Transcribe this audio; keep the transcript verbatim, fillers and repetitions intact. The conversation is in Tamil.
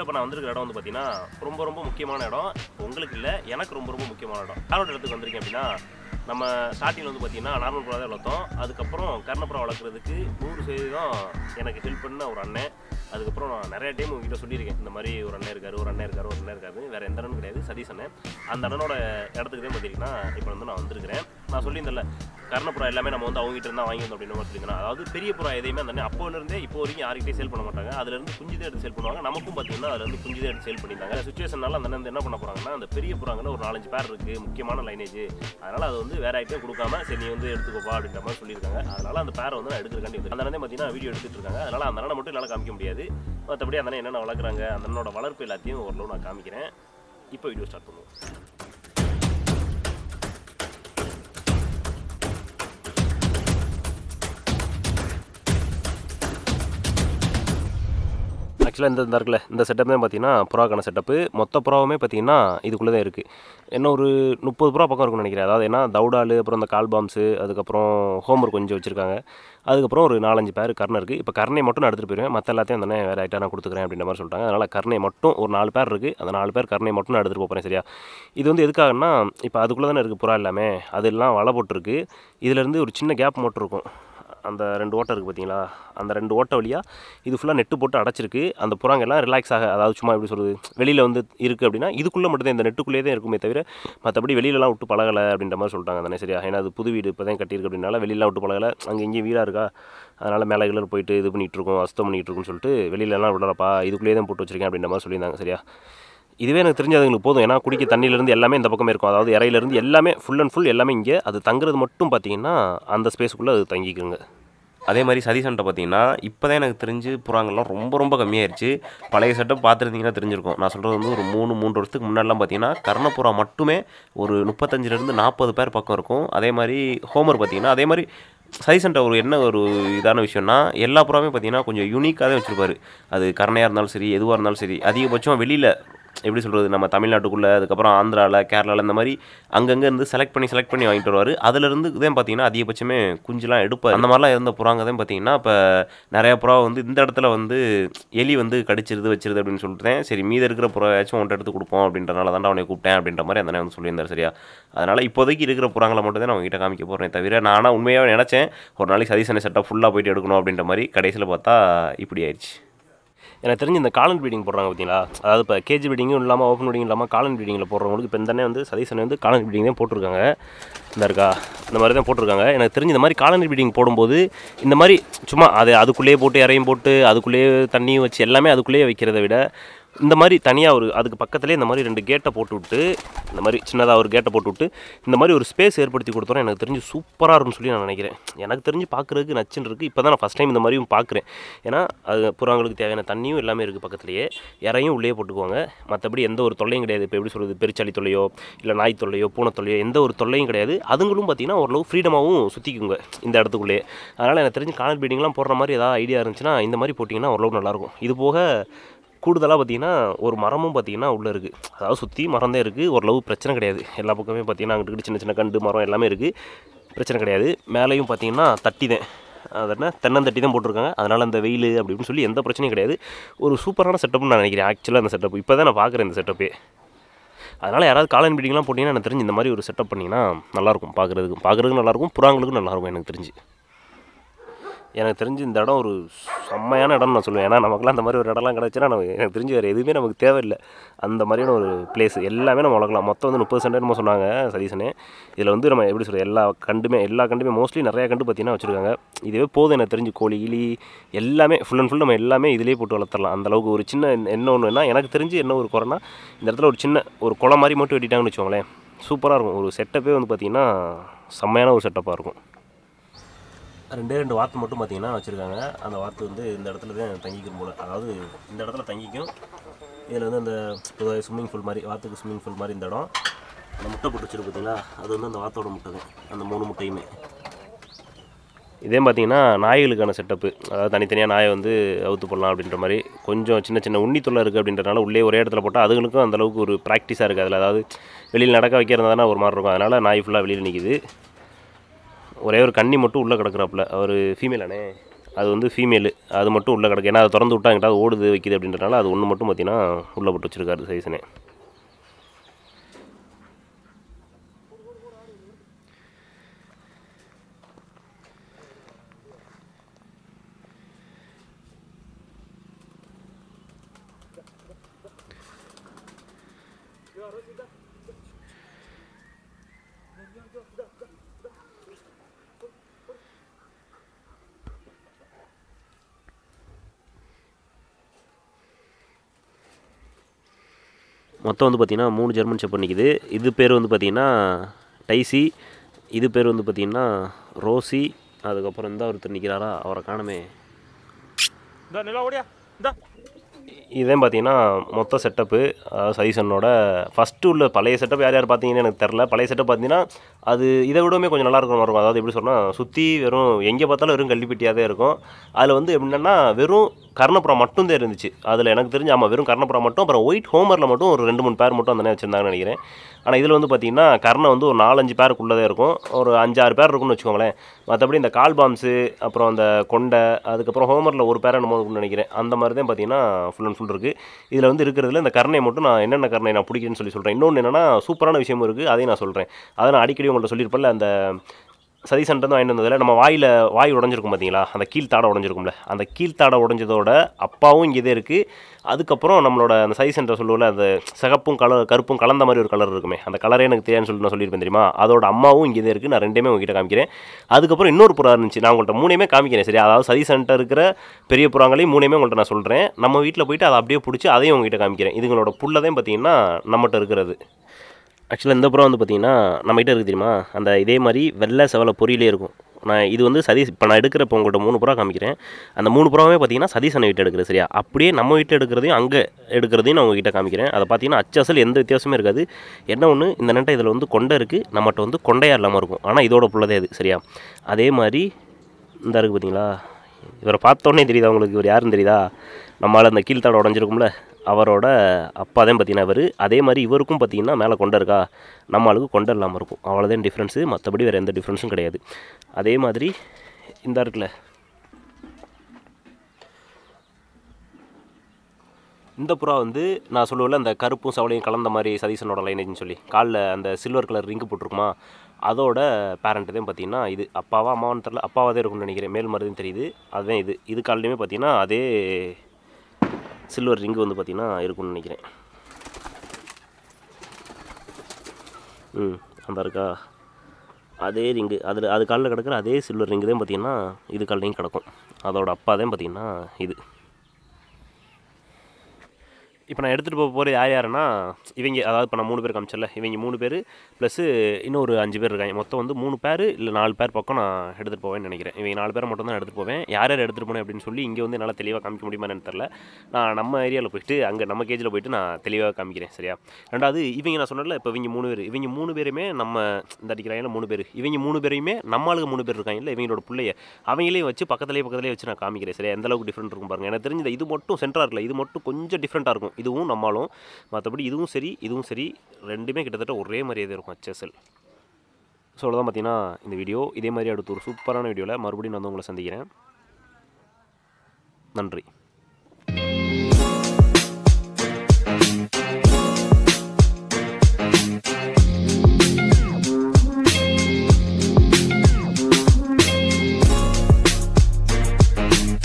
இப்போ நான் வந்திருக்கிற இடம் வந்து பார்த்தீங்கன்னா ரொம்ப ரொம்ப முக்கியமான இடம். உங்களுக்கு இல்லை, எனக்கு ரொம்ப ரொம்ப முக்கியமான இடம். யாரோட இடத்துக்கு வந்திருக்கேன் அப்படின்னா, நம்ம ஸ்டார்டிங்கில் வந்து பார்த்தீங்கன்னா நார்மல் புறா தான் வளர்த்தோம். அதுக்கப்புறம் கர்ணப்புறா வளர்க்குறதுக்கு நூறு சதவீதம் எனக்கு ஹெல்ப் பண்ண ஒரு அண்ணன். அதுக்கப்புறம் நான் நிறைய டைம் உங்ககிட்ட சொல்லியிருக்கேன், இந்த மாதிரி ஒரு அண்ணன் இருக்கார் ஒரு அண்ணன் இருக்கார் ஒரு அண்ணன் இருக்காரு வேறு எந்த அண்ணனும் கிடையாது, சதீஷ் அண்ணன். அந்த அண்ணனோட இடத்துக்கு தான் பார்த்தீங்கன்னா இப்போ வந்து நான் வந்திருக்கிறேன். நான் சொல்லியிருந்தேன்ல, கர்ணப்புறா எல்லாமே நம்ம வந்து அவங்ககிட்ட இருந்தால் வாங்கி வந்தோம் அப்படின்னு மாதிரி சொல்லியிருந்தேன். அதாவது பெரிய புறா எதையுமே அந்த அண்ணன் அப்போலேருந்தே இப்போ வரைக்கும் யாருக்கிட்டே சேல் பண்ண மாட்டாங்க. அதுலேருந்து குஞ்சு தான் எடுத்து சேல் பண்ணுவாங்க. நமக்கும் பார்த்தீங்கன்னா அதுலேருந்து குஞ்சு தான் எடுத்து சேல் பண்ணியிருந்தாங்க. சுச்சுவேஷனால அந்த அண்ணன் என்ன பண்ண போகிறாங்கன்னா, அந்த பெரிய புறாங்கன்னா ஒரு நாலஞ்சு பேர் இருக்குது, முக்கியமான லைனேஜ். அதனால் அது வந்து வேற ஐட்டம் கொடுக்காம சரி நீ வந்து எடுத்துக்கோப்பா அப்படின்ற மாதிரி சொல்லியிருக்காங்க. அதனால் அந்த பேரை வந்து நான் எடுக்கிறக்காண்டி வந்து அந்த அண்ணன் பார்த்தீங்கன்னா வீடியோ எடுத்துகிட்டு இருக்காங்க. அதனால் அந்த அண்ணனை மட்டும் என்னால் காமிக்க முடியாது. மற்றபடி அந்த அண்ணன் என்னென்ன வளர்க்குறாங்க, அந்த அண்ணனோட வளர்ப்பு எல்லாத்தையும் ஓரளவு நான் காமிக்கிறேன். இப்போ வீடியோ ஸ்டார்ட் பண்ணுவோம். ஆக்சுவலாக இந்த இந்த இருக்குல்ல இந்த செட்டப் தான் பார்த்தீங்கன்னா புறாக்கான செட்டப்பு. மொத்த புறாவுமே பார்த்தீங்கன்னா இதுக்குள்ளே தான் இருக்குது. என்ன ஒரு முப்பது புறா பக்கம் இருக்குன்னு நினைக்கிறேன். அதாவது என்ன தவுடால், அப்புறம் இந்த கால் பாம்ஸு, அதுக்கப்புறம் ஹோம்ஒர்க் கொஞ்சம் வச்சுருக்காங்க. அதுக்கப்புறம் ஒரு நாலஞ்சு பேர் கர்ணை இருக்குது. இப்போ கர்ணை மட்டும் நான் எடுத்துகிட்டு போயிடுவேன், மற்ற எல்லாத்தையும் அந்த வேறு ஐட்டம் நான் கொடுத்துக்கிறேன் அப்படின்ற மாதிரி சொல்லிட்டாங்க. அதனால் கர்ணை மட்டும் ஒரு நாலு பேர் இருக்குது. அந்த நாலு பேர் கர்ணை மட்டும் நான் எடுத்துகிட்டு போகிறேன். சரியா? இது வந்து எதுக்காகன்னா, இப்போ அதுக்குள்ளே தானே இருக்குது புறா எல்லாமே, அதெல்லாம் வலை போட்டிருக்கு. இதிலேருந்து ஒரு சின்ன கேப் மட்டும் இருக்கும். அந்த ரெண்டு ஓட்டை இருக்குது பார்த்தீங்களா, அந்த ரெண்டு ஓட்டை வழியாக இது ஃபுல்லாக நெட்டு போட்டு அடைச்சிருக்கு. அந்த புறாங்கெல்லாம் ரிலாக்ஸ் ஆக, அதாவது சும்மா எப்படி சொல்கிறது, வெளியில் வந்து இருக்குது அப்படின்னா இதுக்குள்ளே மட்டும் தான், இந்த நெட்டுக்குள்ளேயே தான் இருக்குமே தவிர மற்றபடி வெளியிலலாம் விட்டு பழகலை அப்படின்ற மாதிரி சொல்லிட்டாங்க தானே. சரியா? ஏன்னா அது புது வீடு இப்போ தான் கட்டியிருக்கு அப்படின்னால வெளியிலாம் விட்டு பழகலை. அங்கே இங்கேயும் வீடாக இருக்கா, அதனால் மேலே கிளர் போயிட்டு இது பண்ணிகிட்டு இருக்கோம், அஸ்தம் பண்ணிகிட்டு இருக்குன்னு சொல்லிட்டு வெளியிலலாம் விடலப்பா, இதுக்குள்ளேயே தான் போட்டு வச்சிருக்கேன் அப்படின்ற மாதிரி சொல்லியிருந்தாங்க. சரியா? இதுவே எனக்கு தெரிஞ்சு அதுங்களுக்கு போதும். ஏன்னா குடிக்க தண்ணியிலேருந்து எல்லாமே இந்த பக்கமே இருக்கும். அதாவது இறையிலேருந்து எல்லாமே ஃபுல் அண்ட் ஃபுல் எல்லாமே இங்கே. அது தங்குறது மட்டும் பார்த்தீங்கன்னா அந்த ஸ்பேஸுக்குள்ளே அது தங்கிக்குங்க. அதே மாதிரி சதீஷன்ட்ட பார்த்தீங்கன்னா இப்போ தான் எனக்கு தெரிஞ்சு புறாங்கள்லாம் ரொம்ப ரொம்ப கம்மியாயிருச்சு. பழைய செட்டப் பார்த்துருந்தீங்கன்னா தெரிஞ்சிருக்கும். நான் சொல்கிறது வந்து ஒரு மூணு மூன்று வருஷத்துக்கு முன்னாடிலாம் பார்த்தீங்கன்னா கர்ணப்புறா மட்டுமே ஒரு முப்பத்தஞ்சிலேருந்து நாற்பது பேர் பக்கம் இருக்கும். அதே மாதிரி ஹோமர் பார்த்தீங்கன்னா அதே மாதிரி சதீஷன்ட்ட ஒரு என்ன ஒரு இதான விஷயம்னா, எல்லா புறாவுமே பார்த்தீங்கன்னா கொஞ்சம் யூனிக்காக தான் வச்சுருப்பாரு. அது கர்ணையாக இருந்தாலும் சரி, எதுவாக இருந்தாலும் சரி, அதிகபட்சம் வெளியில் எப்படி சொல்கிறது, நம்ம தமிழ்நாட்டுக்குள்ளே, அதுக்கப்புறம் ஆந்திராவில், கேரளாவில் இந்த மாதிரி அங்கங்கே இருந்து செலக்ட் பண்ணி செலக்ட் பண்ணி வாங்கிட்டு வருவார். அதிலிருந்து தான் பார்த்தீங்கன்னா அதிகபட்சமே குஞ்சுலாம் எடுப்பார். அந்த மாதிரிலாம் இருந்த புறாங்க தான் பார்த்தீங்கன்னா இப்போ நிறையா புறா வந்து இந்த இடத்துல வந்து எலி வந்து கடிச்சிருது வச்சிருது அப்படின்னு சொல்லிட்டு சரி மீதி இருக்கிற புறாச்சும் ஒன்றை எடுத்து கொடுப்போம் அப்படின்றனால தான் அவனை கூப்பிட்டேன் அப்படின்ற மாதிரி அந்த வந்து சொல்லியிருந்தார். சரியா? அதனால் இப்போதைக்கு இருக்கிற புறாங்களை மட்டும் தான் நான் உங்ககிட்ட காமிக்க போகிறேன். தவிர நானாக உண்மையாக நினச்சேன் ஒரு நாளைக்கு சதீஷனை செட்டாக ஃபுல்லாக போயிட்டு எடுக்கணும் அப்படின்ற மாதிரி, கடைசியில் பார்த்தா இப்படி ஆயிடுச்சு. எனக்கு தெரிஞ்சு இந்த காலன் ப்ரீடிங் போடுறாங்க பார்த்தீங்களா, அதாவது இப்போ கேஜி ப்ரீடிங்கும் இல்லாமல் ஓப்பன் ப்ரீடிங் இல்லாமல் காலன் ப்ரீடிங்கில் போடுறவங்களுக்கு இப்போ இந்த வந்து சதீஷனை வந்து காலன் ப்ரீடிங் தான் போட்டிருக்காங்க. இந்த இருக்கா இந்த மாதிரி தான் போட்டிருக்காங்க. எனக்கு தெரிஞ்சு இந்த மாதிரி காலன் ப்ரீடிங் போடும்போது இந்த மாதிரி சும்மா அது அதுக்குள்ளேயே போட்டு இறையும் போட்டு அதுக்குள்ளேயே தண்ணியும் வச்சு எல்லாமே அதுக்குள்ளேயே வைக்கிறத விட இந்த மாதிரி தனியாக ஒரு அதுக்கு பக்கத்துலேயே இந்த மாதிரி ரெண்டு கேட்டை போட்டு விட்டு, இந்த மாதிரி சின்னதாக ஒரு கேட்டை போட்டு விட்டு இந்த மாதிரி ஒரு ஸ்பேஸ் ஏற்படுத்தி கொடுத்தோன்னா எனக்கு தெரிஞ்சு சூப்பராக இருக்குன்னு சொல்லி நான் நினைக்கிறேன். எனக்கு தெரிஞ்சு பார்க்குறதுக்கு நச்சுன்னு இருக்குது. இப்போ தான் நான் ஃபஸ்ட் டைம் இந்த மாதிரியும் பார்க்குறேன். ஏன்னா அது புறாங்களுக்கு தேவையான தண்ணியும் எல்லாமே இருக்குது பக்கத்துலேயே, இறையும் உள்ளே போட்டுக்குவாங்க. மற்றபடி எந்த ஒரு தொல்லையும் கிடையாது. இப்போ எப்படி சொல்கிறது, பெருச்சாளி தொல்லையோ இல்லை நாய் தொல்லையோ பூனை தொல்லையோ எந்த ஒரு தொல்லையும் கிடையாது. அதுங்களும் பார்த்திங்கன்னா ஓரளவு ஃப்ரீடமாகவும் சுற்றிக்குங்க இந்த இடத்துக்குள்ளேயே. அதனால் எனக்கு தெரிஞ்சு காலன் ப்ரீடிங்லாம் போடுற மாதிரி ஏதாவது ஐடியா இருந்துச்சுன்னா இந்த மாதிரி போட்டிங்கன்னா ஓரளவு நல்லாயிருக்கும். இது போக கூடுதலாக பார்த்திங்கன்னா ஒரு மரமும் பார்த்திங்கன்னா உள்ளே இருக்குது. அதாவது சுற்றி மரம் தான் இருக்குது, ஓரளவு பிரச்சனை கிடையாது. எல்லா பக்கமே பார்த்திங்கன்னா அங்கிட்டு சின்ன சின்ன கண்டு மரம் எல்லாமே இருக்குது, பிரச்சனை கிடையாது. மேலேயும் பார்த்திங்கன்னா தட்டி தான், அது என்ன தென்னந்தட்டி தான் போட்டிருக்காங்க. அதனால் அந்த வெயில் அப்படி இப்படின்னு சொல்லி எந்த பிரச்சனையும் கிடையாது. ஒரு சூப்பரான செட்டப்னு நான் நினைக்கிறேன். ஆக்சுவலாக அந்த செட்டப் இப்போ தான் நான் பார்க்குறேன் இந்த செட்டப்பே. அதனால் யாராவது காலன் ப்ரீடிங்லாம் போட்டிங்கன்னா எனக்கு தெரிஞ்சு இந்த மாதிரி ஒரு செட்டப் பண்ணிங்கன்னா நல்லாயிருக்கும். பார்க்குறதுக்கு பார்க்குறதுக்கு நல்லாயிருக்கும், புறாங்களுக்கும் நல்லாயிருக்கும் எனக்கு தெரிஞ்சு. எனக்கு தெரிஞ்சு இந்த இடம் ஒரு செம்மையான இடம்னு நான் சொல்லுவேன். ஏன்னா நமக்குலாம் அந்த மாதிரி ஒரு இடம்லாம் கிடச்சுன்னா நம்ம எனக்கு தெரிஞ்சு வேறு எதுவுமே நமக்கு தேவையில்லை. அந்த மாதிரியான ஒரு பிளேஸ் எல்லாமே நம்ம வளர்க்கலாம். மொத்தம் வந்து முப்பது சென்ட் நம்ம சொன்னாங்க சதீஷனே. இதில் வந்து நம்ம எப்படி சொல்கிறது, எல்லா கண்டுமே எல்லா கண்டுமே மோஸ்ட்லி நிறையா கண்டு பார்த்திங்கன்னா வச்சுருக்காங்க. இதுவே போதும் எனக்கு தெரிஞ்சு. கோழி கிளி எல்லாமே ஃபுல் அண்ட் ஃபுல் நம்ம எல்லாமே இதிலே போட்டு வளர்த்துடலாம். அந்தளவுக்கு ஒரு சின்ன என்ன ஒன்றுனா எனக்கு தெரிஞ்சு என்ன ஒரு குறைனா, இந்த இடத்துல ஒரு சின்ன ஒரு குளம் மாதிரி மட்டும் வெட்டிட்டாங்கன்னு வச்சுக்கோங்களேன், சூப்பராக இருக்கும். ஒரு செட்டப்பே வந்து பார்த்திங்கன்னா செம்மையான ஒரு செட்டப்பாக இருக்கும். ரெண்டே ரெண்டு வாத்து மட்டும் பார்த்திங்கன்னா வச்சுருக்காங்க. அந்த வாத்து வந்து இந்த இடத்துல தான் தங்கிக்கும் போல், அதாவது இந்த இடத்துல தங்கிக்கும். இதில் வந்து அந்த பொதுவாக ஸ்விம்மிங் பூல் மாதிரி, வாத்துக்கு ஸ்விம்மிங் பூல் மாதிரி இந்த இடம். அந்த முட்டை போட்டு வச்சுருக்கு பார்த்தீங்களா, அது வந்து அந்த வாத்தோட முட்டை தான், அந்த மூணு முட்டையுமே. இதே பார்த்திங்கன்னா நாய்களுக்கான செட்டப்பு, அதாவது தனித்தனியாக நாயை வந்து அவுத்து போடலாம் அப்படின்ற மாதிரி. கொஞ்சம் சின்ன சின்ன உண்ணி தொல்லை இருக்குது அப்படின்றனால உள்ளே ஒரே இடத்துல போட்டால் அதுங்களுக்கும் அந்தளவுக்கு ஒரு ப்ராக்டிஸாக இருக்குது அதில். அதாவது வெளியில் நடக்க வைக்கிறதா தானே ஒரு மாதிரி இருக்கும். அதனால் நாய் ஃபுல்லாக வெளியில் நிற்கிது. ஒரே ஒரு கன்னி மட்டும் உள்ளே கிடக்குறாப்புல, அவர் ஃபீமேல் அண்ணே. அது வந்து ஃபீமேலு, அது மட்டும் உள்ளே கிடக்கு. ஏன்னா அதை திறந்து விட்டா எங்கிட்ட ஓடுது வைக்குது அப்படின்றனால அது ஒன்று மட்டும் பார்த்தீங்கன்னா உள்ளே போட்டு வச்சுருக்காரு சைஸனே. மொத்தம் வந்து பார்த்திங்கன்னா மூணு ஜெர்மன் ஷெப்பர்ட் நிற்கிது. இது பேர் வந்து பார்த்திங்கன்னா டைசி, இது பேர் வந்து பார்த்திங்கன்னா ரோசி. அதுக்கப்புறம் இந்த ஒருத்தர் நிற்கிறாரா, அவரை காணமே. இதே பார்த்தீங்கன்னா மொத்த செட்டப்பு சைசனோட ஃபஸ்ட்டு உள்ள பழைய செட்டப் யார் யார் பார்த்தீங்கன்னு எனக்கு தெரில. பழைய செட்டப் பார்த்தீங்கன்னா அது இதை விடவுமே கொஞ்சம் நல்லா இருக்கிற மாதிரி இருக்கும். அதாவது எப்படி சொன்னால் சுற்றி வெறும் எங்கே பார்த்தாலும் வெறும் கள்ளிப்பட்டியாக தான் இருக்கும். அதில் வந்து எப்படின்னா வெறும் கர்ணப்புறம் மட்டும்தான் இருந்துச்சு அதில் எனக்கு தெரிஞ்சு. ஆமாம், வெறும் கர்ணப்புறம் மட்டும். அப்புறம் ஒயிட் ஹோமரில் மட்டும் ஒரு ரெண்டு மூணு பேர் மட்டும் அந்த வச்சுருந்தாங்கன்னு நினைக்கிறேன். ஆனால் இதில் வந்து பார்த்திங்கன்னா கர்ணம் வந்து ஒரு நாலஞ்சு பேருக்குள்ளே தான் இருக்கும், ஒரு அஞ்சாறு பேர் இருக்குன்னு வச்சுக்கோங்களேன். மற்றபடி இந்த கால் பாம்ஸு அப்புறம் அந்த கொண்டை அதுக்கப்புறம் ஹோமரில் ஒரு பேர் என்னமோ நினைக்கிறேன், அந்த மாதிரி தான் பார்த்தீங்கன்னா ஃபுல் அண்ட் ஃபுல் இருக்குது. இதில் வந்து இருக்கிறதுல இந்த கர்ணையை மட்டும் நான் என்னென்ன கர்ணை நான் பிடிக்குன்னு சொல்லி சொல்கிறேன். இன்னொன்று என்னென்னா சூப்பரான விஷயமும் இருக்குது, அதையும் நான் சொல்கிறேன். அதை நான் அடிக்கடி உங்கள்கிட்ட சொல்லியிருப்பேன்ல, அந்த சதீசன்ட்டு வாங்கிட்டு வந்ததில் நம்ம வாயில் வாய் உடஞ்சிருக்கும் பார்த்தீங்களா, அந்த கீழ்த்தாடை உடஞ்சிருக்கும்ல, அந்த கீழ்த்தாடை உடஞ்சதோட அப்பாவும் இங்கே இதே இருக்குது. அதுக்கப்புறம் நம்மளோட அந்த சதீசன்ட்ட சொல்லுவோம்ல, அந்த சிகப்பும் கலர் கருப்பும் கலந்த மாதிரி ஒரு கலர் இருக்குமே, அந்த கலரே எனக்கு தெரியாதுன்னு சொல்லிட்டு நான் சொல்லியிருப்பேன் தெரியுமா. அதோட அம்மாவும் இங்கே இதே இருக்குது. நான் ரெண்டுமே உங்ககிட்ட காமிக்கிறேன். அதுக்கப்புறம் இன்னொரு புறா இருந்துச்சு, நான் உங்கள்கிட்ட மூணையுமே காமிக்கிறேன் சரியா. அதாவது சதீசன்ட்ட இருக்கிற பெரிய புறாங்களையும் மூணையுமே உங்கள்கிட்ட நான் சொல்கிறேன். நம்ம வீட்டில் போயிட்டு அதை அப்படியே பிடிச்சி அதையும் உங்ககிட்ட காமிக்கிறேன். இதுங்களோட புள்ளதையும் பார்த்தீங்கன்னா நம்மகிட்ட இருக்கிறது. ஆக்சுவலாக இந்த புறா வந்து பார்த்திங்கன்னா நம்மகிட்ட இருக்குது தெரியுமா, அந்த இதே மாதிரி வெள்ளை செவலை பொரியிலே இருக்கும். நான் இது வந்து சதீஷ் இப்போ நான் எடுக்கிறப்போ உங்கள்கிட்ட மூணு புறா காமிக்கிறேன். அந்த மூணு புறாவே பார்த்தீங்கன்னா சதீஷனை வீட்டை எடுக்கிறது சரியா. அப்படியே நம்ம வீட்டில் எடுக்கிறதையும் அங்கே எடுக்கிறதையும் நான் உங்ககிட்ட காமிக்கிறேன். அதை பார்த்தீங்கன்னா அச்சசல் எந்த வித்தியாசமே இருக்காது. என்ன ஒன்று, இந்த நெட்டை இதில் வந்து கொண்டை இருக்குது, நம்மகிட்ட வந்து கொண்டையாக இல்லாமல் இருக்கும். ஆனால் இதோட புள்ளதே அது சரியா. அதே மாதிரி இந்த இருக்குது பார்த்தீங்களா, இவரை பார்த்தோன்னே தெரியுதா உங்களுக்கு, இவர் யாருன்னு தெரியுதா, நம்மளால் அந்த கீழ்த்தாடை உடஞ்சிருக்கும்ல, அவரோட அப்பா தான் பார்த்தீங்கன்னா இவர். அதே மாதிரி இவருக்கும் பார்த்தீங்கன்னா மேலே கொண்டை இருக்கா, நம்ம ஆளுக்கு கொண்டை இல்லாமல் இருக்கும். அவ்வளோதான் டிஃப்ரென்ஸு, மற்றபடி வேறு எந்த டிஃப்ரென்ஸும் கிடையாது. அதே மாதிரி இந்த இருக்குல்ல, இந்த புறா வந்து நான் சொல்லுவேன்ல அந்த கருப்பும் சவளையும் கலந்த மாதிரி சதீசனோட லைனேஜ்னு சொல்லி, காலில் அந்த சில்வர் கலர் ரிங்கு போட்டிருக்குமா, அதோட பேரண்ட்டு தான் பார்த்தீங்கன்னா இது. அப்பாவா அம்மாவான்னு தெரில, அப்பாவாக தான் இருக்கும்னு நினைக்கிறேன், மேல் மருதுன்னு தெரியுது. அதுதான் இது. இது காலையுமே பார்த்தீங்கன்னா அதே சில்வர் ரிங்கு வந்து பார்த்திங்கன்னா இருக்குன்னு நினைக்கிறேன். ம் அந்த இருக்கா அதே ரிங்கு, அதில் அது காலில் கிடக்கிற அதே சில்வர் ரிங்கு தான் பார்த்திங்கன்னா இது காலையும் கிடக்கும். அதோட அப்பா தான் பார்த்திங்கன்னா இது. இப்போ நான் எடுத்துகிட்டு போக போகிறது யார் யாருன்னா இவங்க, அதாவது இப்போ நான் மூணு பேர் காமிச்சல, இவங்க மூணு பேர் ப்ளஸ்ஸு இன்னும் ஒரு அஞ்சு பேர் இருக்காங்க. மொத்தம் வந்து மூணு பேர் இல்லை நாலு பேர் பக்கம் நான் எடுத்துகிட்டு போவேன்னு நினைக்கிறேன். இவங்க நாலு பேரை மட்டும் தான் எடுத்துகிட்டு போவேன். யார் யார் எடுத்துகிட்டு போனேன் அப்படின்னு சொல்லி இங்கே வந்து என்னால் தெளிவாக காமிக்க முடியுமா என்னன்னு தெரில. நான் நம்ம ஏரியாவில் போயிட்டு அங்கே நம்ம கேஜில் போயிட்டு நான் தெளிவாக காமிக்கிறேன் சரியா. ரெண்டாவது இவங்க நான் சொன்னல, இப்போ இவங்க மூணு பேர் இவங்க மூணு பேருமே நம்ம இந்த அடிக்கிறாங்க மூணு பேர், இவங்க மூணு பேரையுமே நம்ம ஆளுக்கு மூணு பேர் இருக்காங்க இல்லை, இவங்களோட பிள்ளைய அவங்களையும் வச்சு பக்கத்துலேயே பக்கத்துலேயே வச்சு நான் காமிக்கிறேன் சரியா. எந்தளவுக்கு டிஃப்ரெண்ட் இருக்கும் பாருங்கள். எனக்கு தெரிஞ்சது இது மட்டும் சென்டராக இருக்கல, இது மட்டும் கொஞ்சம் டிஃப்ரெண்ட்டாக இருக்கும். இதுவும் நம்மளும், மற்றபடி இதுவும் சரி இதுவும் சரி ரெண்டுமே கிட்டத்தட்ட ஒரே மாதிரியே இருக்கும் ஹெச்எஸ்எல். ஸோ அவ்வளோதான் பார்த்தீங்கன்னா இந்த வீடியோ. இதே மாதிரி அடுத்து ஒரு சூப்பரான வீடியோவில் மறுபடியும் நான் வந்து உங்களை சந்திக்கிறேன். நன்றி.